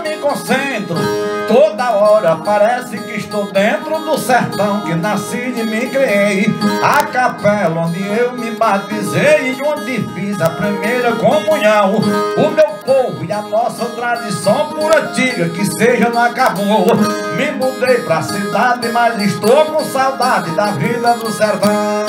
me concentro. Toda hora parece que estou dentro do sertão que nasci e me criei. A capela onde eu me batizei e onde fiz a primeira comunhão. O meu povo e a nossa tradição por antiga que seja não acabou. Me mudei pra cidade, mas estou com saudade da vida do sertão.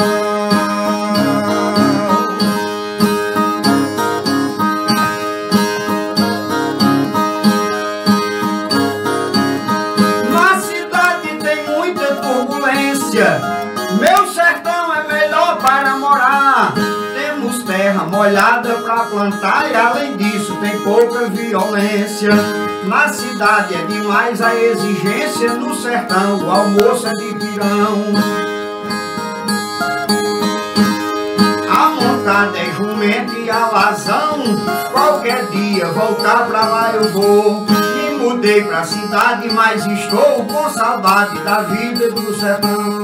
Meu sertão é melhor para morar. Temos terra molhada para plantar e além disso tem pouca violência. Na cidade é demais a exigência, no sertão o almoço é de pirão. A montada é jumento e alazão, qualquer dia voltar pra lá eu vou. Mudei pra cidade, mas estou com saudade da vida do sertão.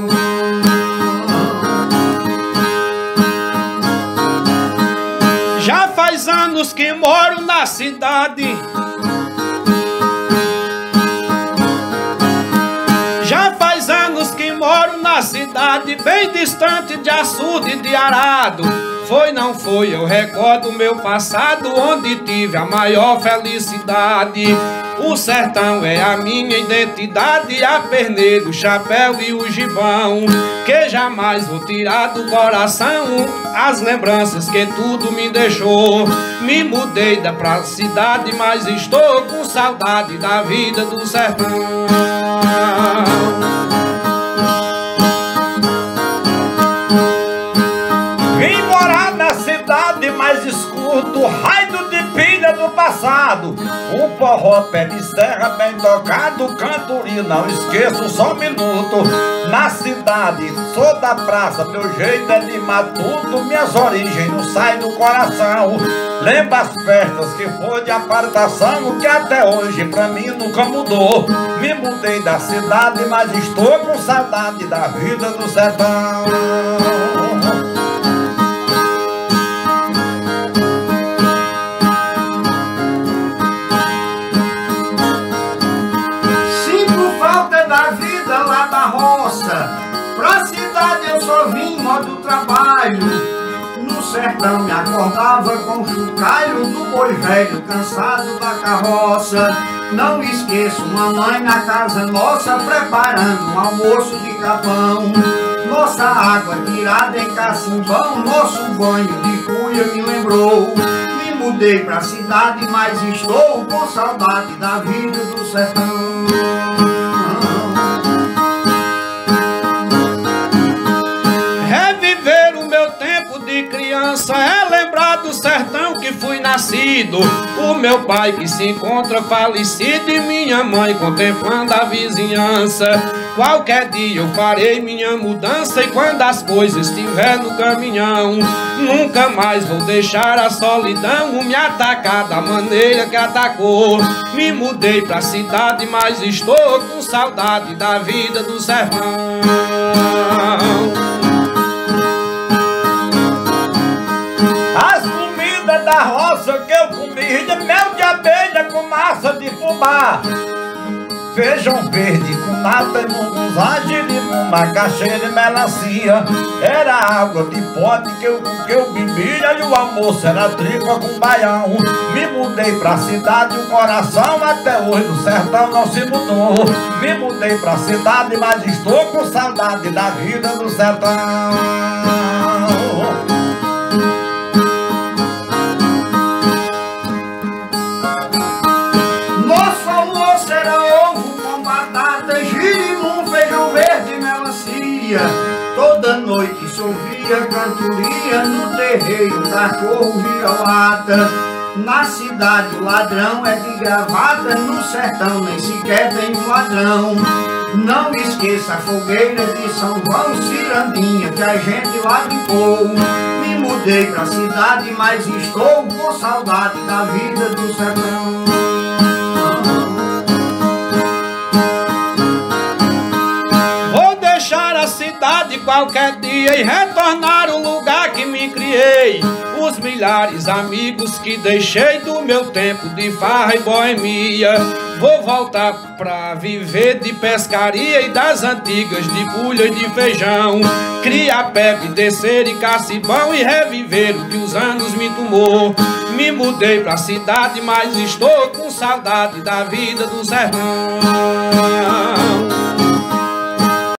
Já faz anos que moro na cidade. Já faz anos que moro na cidade, bem distante de açude e de arado. Foi, não foi, eu recordo meu passado, onde tive a maior felicidade. O sertão é a minha identidade, a perneira, o chapéu e o gibão, que jamais vou tirar do coração as lembranças que tudo me deixou. Me mudei pra cidade, mas estou com saudade da vida do sertão. Vim morar na cidade, mas escuto o raio de pilha do passado. Um forró pé de serra bem tocado, cantoria, não esqueço só um minuto. Na cidade, sou da praça, meu jeito é de matuto. Minhas origens não saem do coração. Lembro as festas que foi de apartação, que até hoje pra mim nunca mudou. Me mudei da cidade, mas estou com saudade da vida do sertão. Pra cidade eu só vim modo trabalho. No sertão me acordava com o chocalho do boi velho cansado da carroça. Não esqueço mamãe na casa nossa preparando um almoço de capão. Nossa água tirada em cacimbão, nosso banho de cuia me lembrou. Me mudei pra cidade, mas estou com saudade da vida do sertão. Criança é lembrar do sertão que fui nascido. O meu pai que se encontra falecido e minha mãe contemplando a vizinhança. Qualquer dia eu farei minha mudança e quando as coisas estiver no caminhão, nunca mais vou deixar a solidão me atacar da maneira que atacou. Me mudei pra cidade, mas estou com saudade da vida do sertão. Da roça que eu comi, de mel de abelha com massa de fubá, feijão verde com nata e munguzá, girimum, macaxeira e melancia. Era água de pote que eu bebia e o almoço era tripa com baião. Me mudei pra cidade, o coração até hoje do sertão não se mudou. Me mudei pra cidade, mas estou com saudade da vida do sertão. Toda noite se ouvia cantoria, no terreiro o cachorro vira-lata. Na cidade o ladrão é de gravata, no sertão nem sequer tem um ladrão. Não esqueça a fogueira de São João, cirandinha que a gente lá limpou. Me mudei pra cidade, mas estou com saudade da vida do sertão. Cidade qualquer dia e retornar o lugar que me criei. Os milhares amigos que deixei do meu tempo de farra e boemia. Vou voltar pra viver de pescaria e das antigas de bulha e de feijão. Criar pepe, descer e cacibão e reviver o que os anos me tomou. Me mudei pra cidade, mas estou com saudade da vida do sertão.